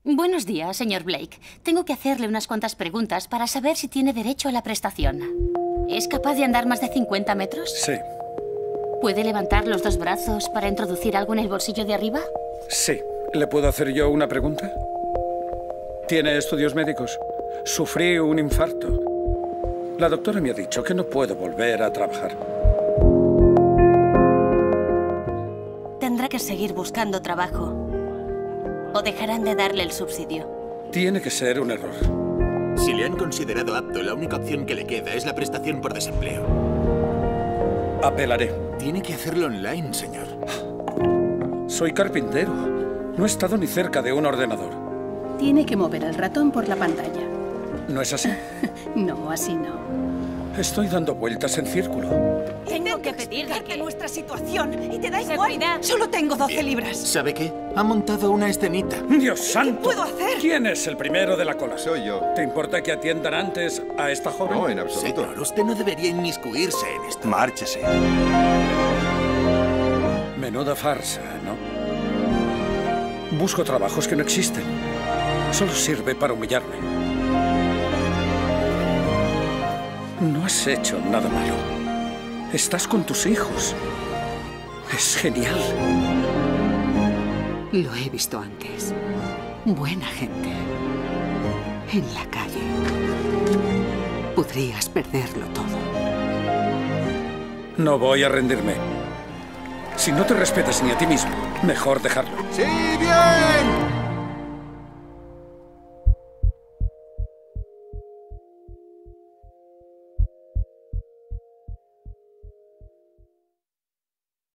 Buenos días, señor Blake. Tengo que hacerle unas cuantas preguntas para saber si tiene derecho a la prestación. ¿Es capaz de andar más de 50 metros? Sí. ¿Puede levantar los dos brazos para introducir algo en el bolsillo de arriba? Sí. ¿Le puedo hacer yo una pregunta? ¿Tiene estudios médicos? Sufrí un infarto. La doctora me ha dicho que no puedo volver a trabajar. Tendrá que seguir buscando trabajo. ¿O dejarán de darle el subsidio? Tiene que ser un error. Si le han considerado apto, la única opción que le queda es la prestación por desempleo. Apelaré. Tiene que hacerlo online, señor. Soy carpintero. No he estado ni cerca de un ordenador. Tiene que mover el ratón por la pantalla. ¿No es así? No, así no. Estoy dando vueltas en círculo. Tengo que pedirle que... nuestra situación y te da Seguridad. igual. Solo tengo 12 libras. ¿Sabe qué? Ha montado una escenita. ¡Dios santo! ¿Qué puedo hacer? ¿Quién es el primero de la cola? Soy yo. ¿Te importa que atiendan antes a esta joven? No, en absoluto. Señor, usted no debería inmiscuirse en esto. Márchese. Menuda farsa, ¿no? Busco trabajos que no existen. Solo sirve para humillarme. No has hecho nada malo. Estás con tus hijos. Es genial. Lo he visto antes. Buena gente. En la calle. Podrías perderlo todo. No voy a rendirme. Si no te respetas ni a ti mismo, mejor dejarlo. ¡Sí, bien!